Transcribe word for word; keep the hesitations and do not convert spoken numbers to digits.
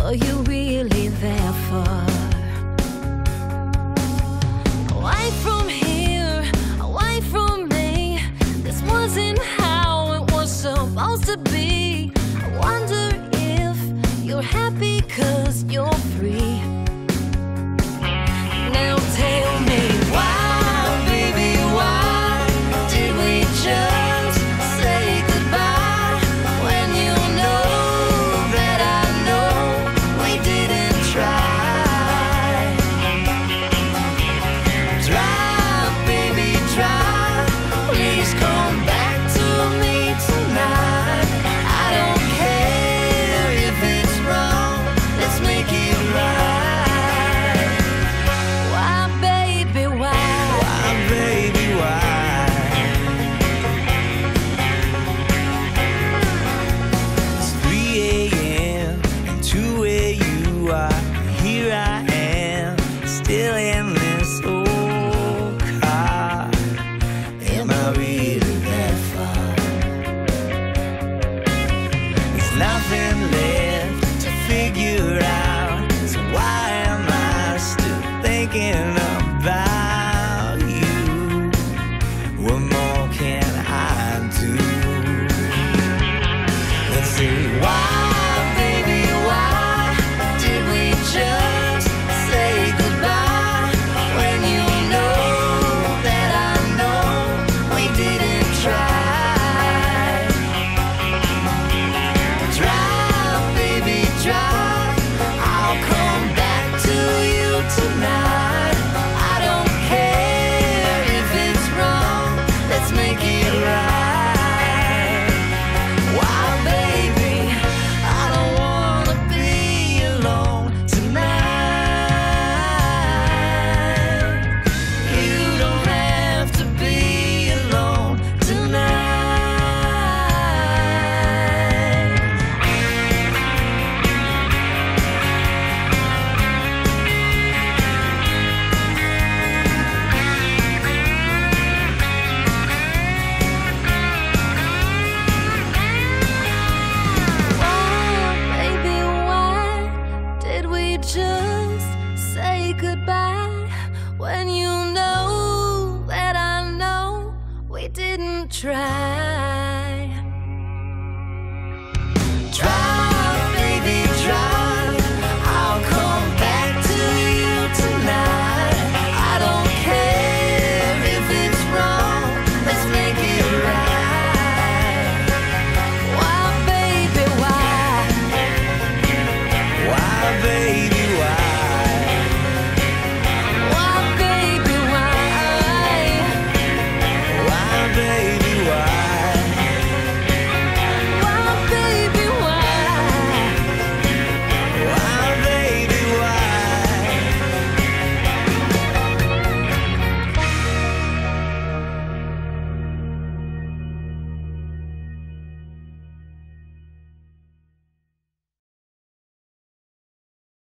Are you really there for? Away from here, away from me. This wasn't how it was supposed to be. I wonder if you're happy 'cause you're free. Now tell me why, baby, why did we just say goodbye when you know that I know we didn't try? Try, baby, try. Please come back to me tonight. I don't care if it's wrong. Let's make it right. Why, baby, why? Why, baby, why? It's three a m and two where you are. Here I am, still in this old car. Am I really that far? There's nothing left to figure out. So why am I still thinking about you? What more can I do? Let's see, why, baby, why did we just say goodbye when you know that I know we didn't try? Try, baby, try. I'll come back to you tonight. I don't care if it's wrong. Let's make it right. Why, baby, I don't wanna be alone tonight. You don't have to be alone tonight. Why, baby, why did we just say goodbye when you know that I know we didn't try?